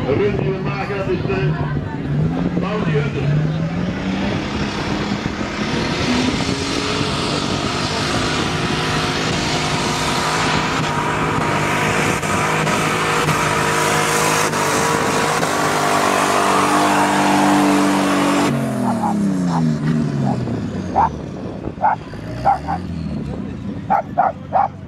De run die we maken, dat is de Bounty Hunter. Ja.